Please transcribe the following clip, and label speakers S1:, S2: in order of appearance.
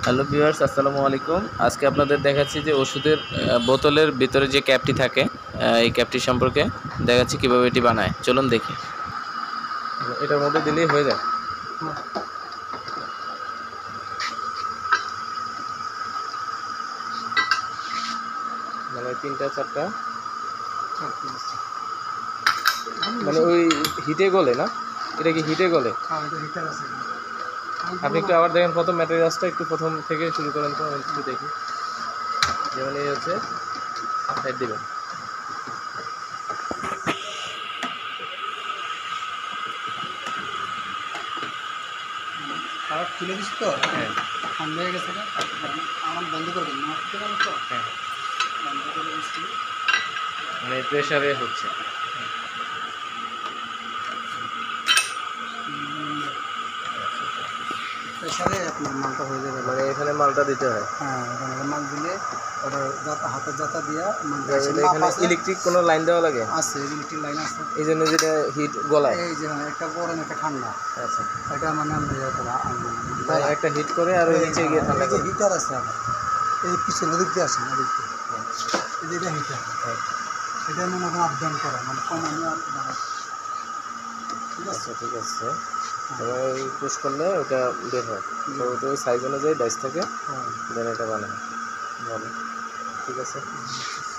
S1: Hello viewers, আসসালামু আলাইকুম। আজকে আপনাদের দেখাচ্ছি যে ওষুধের বোতলের ভিতরে যে ক্যাপটি থাকে, এই ক্যাপটি সম্পর্কে দেখাচ্ছি কিভাবে এটি বানায়। চলুন দেখি। এটার মধ্যে দিলেই হয়ে যায়। মানে 3টা 4টা, মানে ওই হিটে গলে না? এটা কি হিটে গলে? আপনি একটু আবার দেখেন, প্রথম ম্যাটেরিয়ালসটা একটু প্রথম থেকে শুরু করেন তো, আমি একটু দেখি। যেমন এই হচ্ছে সাইড দিবেন।
S2: খারাপ খুলে দিস তো।
S1: হ্যাঁ
S2: ঠান্ডা হয়ে গেছে না, আমার বন্ধ করে দিন, আমার থেকে তো
S1: হ্যাঁ,
S2: বন্ধ করে দিচ্ছি।
S1: মানে প্রেসারে হচ্ছে।
S2: প্রেশারে আপনার মালটা হয়ে যাবে।
S1: মানে এখানে মালটা দিতে হয়।
S2: হ্যাঁ, এখানে মাল দিলে ওটা যাতা হাতের যাতা দিয়া
S1: এখানে ইলেকট্রিক কোনো লাইন দেওয়া লাগে?
S2: আছে, ইলেকট্রিক লাইন আছে।
S1: এই জন্য যেটা হিট গলায়।
S2: এই যে একটা গরম একটা ঠান্ডা,
S1: আচ্ছা,
S2: এটা মানে আমরা
S1: মানে একটা হিট করে আর ওই নিচে গিয়ে ঠান্ডা করে।
S2: হিটার আছে আবার, এই পিছনে দিক দিয়ে আসে না, দিক দিয়ে এই যে এটা হিটার। এটা মনে করেন আপ ডাউন করা, মানে কমানো আর বাড়ানো। ঠিক আছে,
S1: আচ্ছা ঠিক আছে। এবার এই পুশ করলে ওটা বের হয়, তো ওটা ওই সাইজ অনুযায়ী ডাইস থাকে, দেন এটা বানায়। ভালো, ঠিক আছে।